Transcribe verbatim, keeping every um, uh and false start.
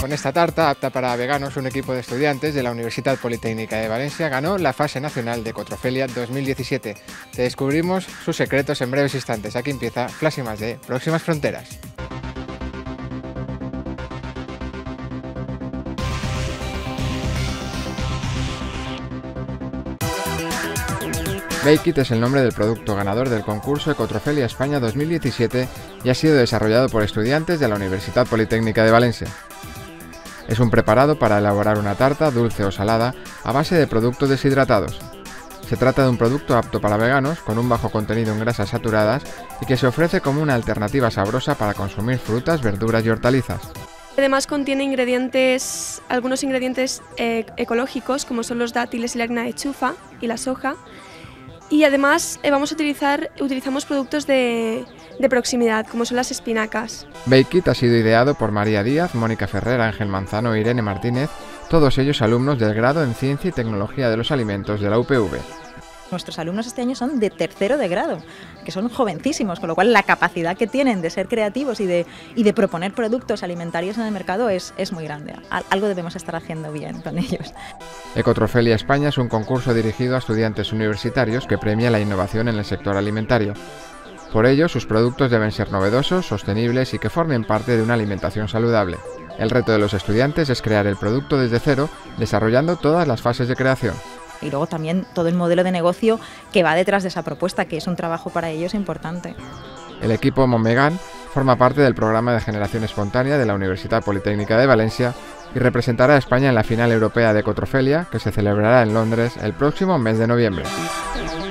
Con esta tarta, apta para veganos, un equipo de estudiantes de la Universitat Politécnica de Valencia ganó la fase nacional de Ecotrofelia dos mil diecisiete. Te descubrimos sus secretos en breves instantes. Aquí empieza Flash I más D, Próximas Fronteras. Bakeit es el nombre del producto ganador del concurso Ecotrofelia España dos mil diecisiete y ha sido desarrollado por estudiantes de la Universitat Politécnica de Valencia. Es un preparado para elaborar una tarta dulce o salada a base de productos deshidratados. Se trata de un producto apto para veganos, con un bajo contenido en grasas saturadas y que se ofrece como una alternativa sabrosa para consumir frutas, verduras y hortalizas. Además contiene ingredientes, algunos ingredientes eh, ecológicos, como son los dátiles y la harina de chufa y la soja. Y además eh, vamos a utilizar, utilizamos productos de, de proximidad, como son las espinacas. Bakeit ha sido ideado por María Díaz, Mónica Ferrer, Ángel Manzano e Irene Martínez, todos ellos alumnos del grado en Ciencia y Tecnología de los Alimentos de la U P V. Nuestros alumnos este año son de tercero de grado, que son jovencísimos, con lo cual la capacidad que tienen de ser creativos y de, y de proponer productos alimentarios en el mercado es, es muy grande. Algo debemos estar haciendo bien con ellos. Ecotrofelia España es un concurso dirigido a estudiantes universitarios que premia la innovación en el sector alimentario. Por ello, sus productos deben ser novedosos, sostenibles y que formen parte de una alimentación saludable. El reto de los estudiantes es crear el producto desde cero, desarrollando todas las fases de creación. Y luego también todo el modelo de negocio que va detrás de esa propuesta, que es un trabajo para ellos importante. El equipo Monvegan forma parte del programa de generación espontánea de la Universitat Politécnica de Valencia y representará a España en la final europea de Ecotrofelia, que se celebrará en Londres el próximo mes de noviembre.